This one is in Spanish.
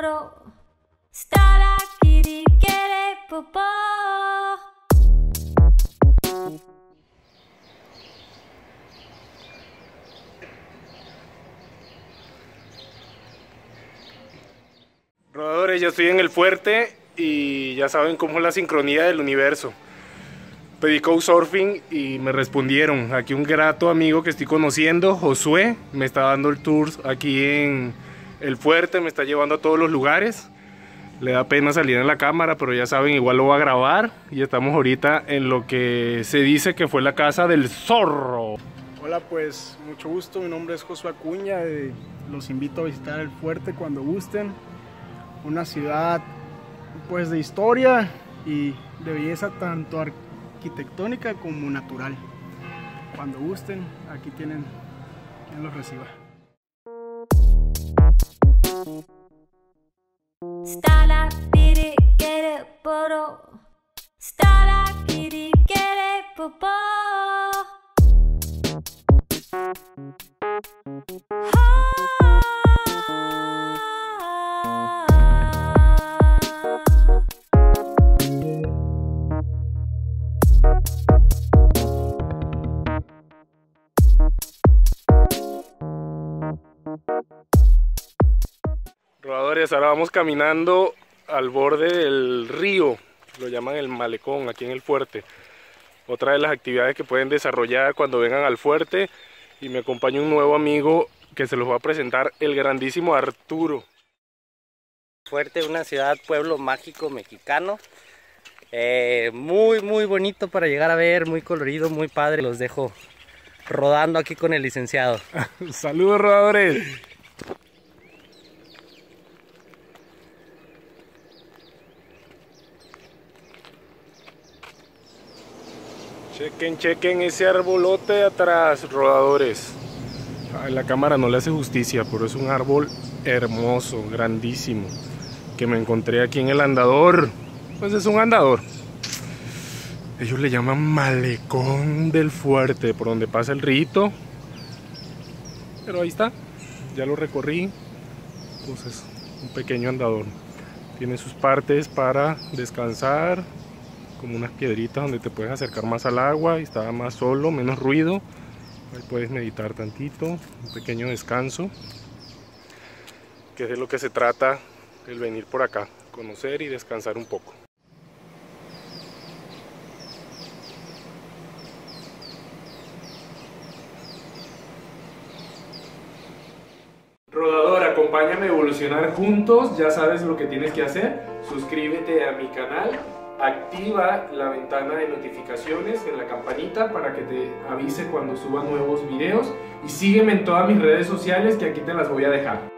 poro. Stara kiri kere popo. Rodadores, ya estoy en el fuerte y ya saben cómo es la sincronía del universo. Pedí Couchsurfing y me respondieron. Aquí un grato amigo que estoy conociendo, Josué, me está dando el tour aquí en el fuerte, me está llevando a todos los lugares. Le da pena salir en la cámara, pero ya saben, igual lo voy a grabar. Y estamos ahorita en lo que se dice que fue la casa del zorro. Hola, pues mucho gusto, mi nombre es Josué Acuña. Los invito a visitar el fuerte cuando gusten. Una ciudad pues de historia y de belleza tanto arquitectónica como natural. Cuando gusten, aquí tienen quien los reciba. Stara kiri kere poro. Stara kiri kere popo. Rodadores, ahora vamos caminando al borde del río, lo llaman el malecón aquí en el fuerte. Otra de las actividades que pueden desarrollar cuando vengan al fuerte, y me acompaña un nuevo amigo que se los va a presentar, el grandísimo Arturo. Fuerte, una ciudad, pueblo mágico mexicano, muy bonito para llegar a ver, muy colorido, muy padre. Los dejo rodando aquí con el licenciado. Saludos, rodadores. Chequen ese arbolote de atrás, rodadores. Ay, la cámara no le hace justicia, pero es un árbol hermoso, grandísimo, que me encontré aquí en el andador. Pues es un andador. Ellos le llaman malecón del fuerte, por donde pasa el rito. Pero ahí está, ya lo recorrí. Entonces, un pequeño andador. Tiene sus partes para descansar, como unas piedritas donde te puedes acercar más al agua y está más solo, menos ruido. Ahí puedes meditar tantito, un pequeño descanso, que es de lo que se trata el venir por acá, conocer y descansar un poco. Rodador, acompáñame a evolucionar juntos, ya sabes lo que tienes que hacer. Suscríbete a mi canal, activa la ventana de notificaciones en la campanita para que te avise cuando suba nuevos videos y sígueme en todas mis redes sociales que aquí te las voy a dejar.